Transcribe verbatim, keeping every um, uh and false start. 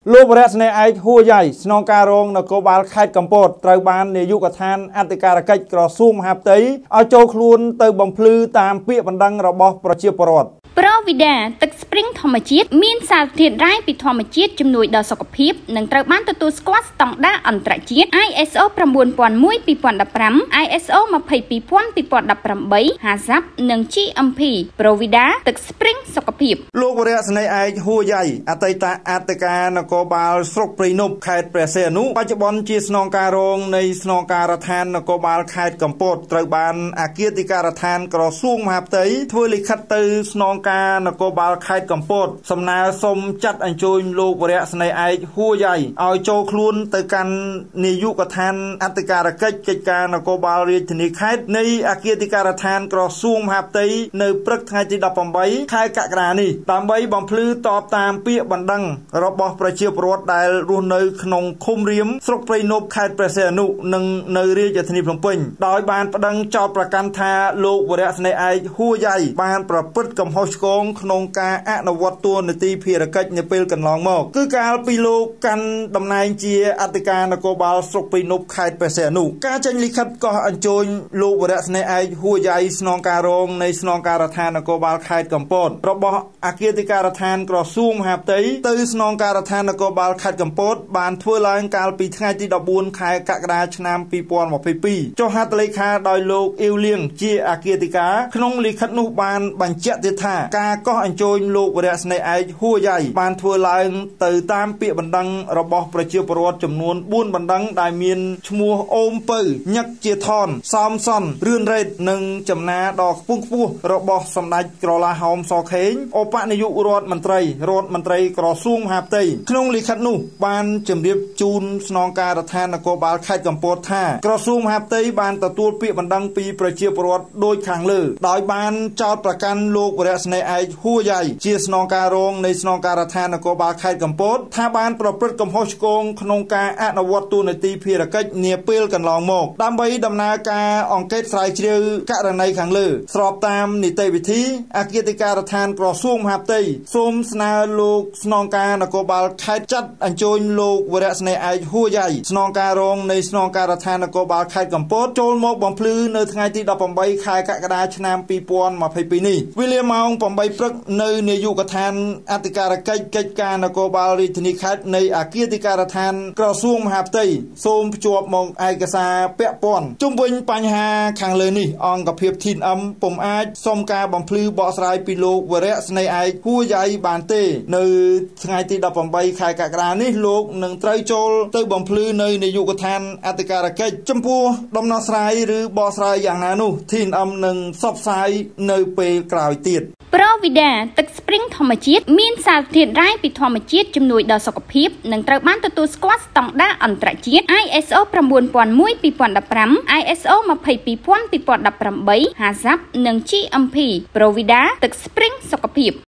លោកវរៈស្នេហ៍ឯកហួរយ៉ៃស្នងការរងនគរបាលខេត្តកំពតត្រូវបាននាយកដ្ឋានអធិការកិច្ចក្រសួងមហាផ្ទៃឲ្យចូលខ្លួនទៅបំភ្លឺតាមពាក្យបណ្ដឹងរបស់ប្រជាពលរដ្ឋប្រវីដាទឹកស្ព្រីងធម្មជាតិមានសារធាតុរ៉ែពីធម្មជាតិជំនួយដល់សុខភាពនិងត្រូវបានទទួលស្គាល់ស្តង់ដារអន្តរជាតិ I S O nine thousand one ពីរពាន់ដប់ប្រាំ I S O ยี่สิบสองพันពីរពាន់ដប់ប្រាំបី Hazard និង G M P ប្រវីដាទឹកស្ព្រីងសុខភាពលោកវរៈស្នេហ៍ឯកហួរយ៉ៃអតីតអធិការនគរបាលស្រុកព្រៃនប់ខេត្តព្រះសីហនុបច្ចុប្បន្នជាស្នងការរងនៃស្នងការដ្ឋាននគរបាលខេត្តកំពតត្រូវបានអគ្គនាយកដ្ឋានក្រសួងមហាផ្ទៃធ្វើលិខិតទៅស្នងការនគរបាលខេត្តកំពតសំណើសុំចាត់អញ្ជើញលោកវរៈស្នេហ៍ឯកហួរយ៉ៃឲ្យចូលខ្លួនទៅកាន់នាយកដ្ឋានអធិការកិច្ចកិច្ចការនគរបាលរាជធានីខេត្តនៃអគ្គនាយកដ្ឋានក្រសួងមហាផ្ទៃនៅព្រឹកថ្ងៃទីដប់ប្រាំបីខែកក្កដានេះដើម្បីបំភ្លឺតបតាមពាក្យបណ្ដឹងរបស់ប្រជាពលរដ្ឋដែលរស់នៅក្នុងឃុំរៀមស្រុកព្រៃនប់ខេត្តព្រះសីហនុនិងនៅរាជធានីភ្នំពេញដោយបានប្តឹងចោទប្រកាន់ថាលោកវរៈស្នេហ៍ឯកហួរយ៉ៃបានប្រព្រឹត្តកំហុសឆ្គងក្នុងការអនុវត្តតួនាទីភារកិច្ចនៅពេលកន្លងមកគឺកាលពីលោកកាន់តំណែងជាអធិការនគរបាលស្រុកព្រៃនប់ខេត្តព្រះសីហនុការចេញលិខិតកោះអញ្ជើញលោកវរៈស្នេហ៍ឯកហួរយ៉ៃស្នងការរងនៃស្នងការដ្ឋាននគរបាលខេត្តកំពតរបស់អគ្គនាយកដ្ឋានក្រសួងមហាផ្ទៃទៅស្នងការដ្ឋាននគរបាលខេត្តកំពតបានធ្វើឡើងកាលពីថ្ងៃទីដប់បួនខែកក្កដាឆ្នាំពីរពាន់ម្ភៃពីរចុះហត្ថលេខាដោយលោកអ៊ីវលៀងជាអគ្គនាយិកាក្នុងលិខិតនោះបានបញ្ជាក់ទៀតថាការកោះអញ្ជើញលោកវរៈស្នេហ៍ឯកហួរយ៉ៃបានធ្វើឡើងទៅតាមពាក្យបណ្ដឹងរបស់ប្រជាពលរដ្ឋចំនួនបួនបណ្ដឹងដែលមានឈ្មោះអូមពៅញឹកជាថនសំសនរឿនរ៉េតនិងចំណាដ៏ខ្ពង់ខ្ពស់របស់សម្ដេចក្រឡាហោមសខេងឧបនាយករដ្ឋមន្ត្រីរដ្ឋមន្ត្រីក្រសួងមហាផ្ទៃក្នុងលិខិតនោះបានជម្រាបជូនស្នងការដ្ឋាននគរបាលខេត្តកំពតថាក្រសួងមហាផ្ទៃបានទទួលពាក្យបណ្ដឹងពីប្រជាពលរដ្ឋដូចខាងលើដោយបានចោទប្រកាន់លោកវរៈស្នេហ៍ឯកហួរយ៉ៃជាស្នងការរងនៃស្នងការដ្ឋាននគរបាលខេត្តកំពតថាបានប្រព្រឹត្តកំហុសឆ្គងក្នុងការអនុវត្តតួនាទីភារកិច្ចនាពេលកន្លងមកដើម្បីដំណើរការអង្កេតស្រាវជ្រាវករណីខាងលើស្របតាមនីតិវិធីអគ្គនាយកដ្ឋានក្រសួងមហាផ្ទៃសូមស្នើលោកស្នងការនគរបាលខេត្តចាត់អញ្ជើញលោកវរៈស្នេហ៍ឯកហួរយ៉ៃស្នងការរងនៃស្នងការដ្ឋាននគរបាលខេត្តកំពតចូលមកបំភ្លឺនៅថ្ងៃទីដប់ប្រាំបីខែកក្កដាឆ្នាំពីរពាន់ម្ភៃពីរនេះវេលាម៉ោងប្រាំបីព្រឹកនៅនាយកដ្ឋានអធិការកិច្ចកិច្ចការនគរបាលរាជធានីខេត្តនៃអគ្គនាយកដ្ឋានក្រសួងមហាផ្ទៃសូមភ្ជាប់មកឯកសារពាក់ព័ន្ធជុំវិញបញ្ហាខាងលើនេះអង្គភាព Team M ពុំអាចសុំការបំភ្លឺបកស្រាយពីលោកវរៈស្នេហ៍ឯកហួរយ៉ៃបានទេនៅថ្ងៃទីដប់ប្រាំបីខែកក្កដានេះលោកនឹងត្រូវចូលទៅបំភ្លឺនៅនាយកដ្ឋានអធិការកិច្ចចំពោះដំណោះស្រាយឬបកស្រាយយ៉ាងណានោះ Team M នឹងផ្សព្វផ្សាយនៅពេលក្រោយទៀតប្រវីដាទឹកស្ព្រីងធម្មជាតិមានសារធាតុរ៉ែពីធម្មជាតិជំនួយដល់សុខភាពនិងត្រូវបានទទួលស្គាល់ស្តង់ដារអន្តរជាតិ I S O nine thousand one ពីរពាន់ដប់ប្រាំ I S Oยี่สิบสองพันពីរពាន់ដប់ប្រាំបី Hazard និង G M P ប្រវីដាទឹកស្ព្រីងសុខភាព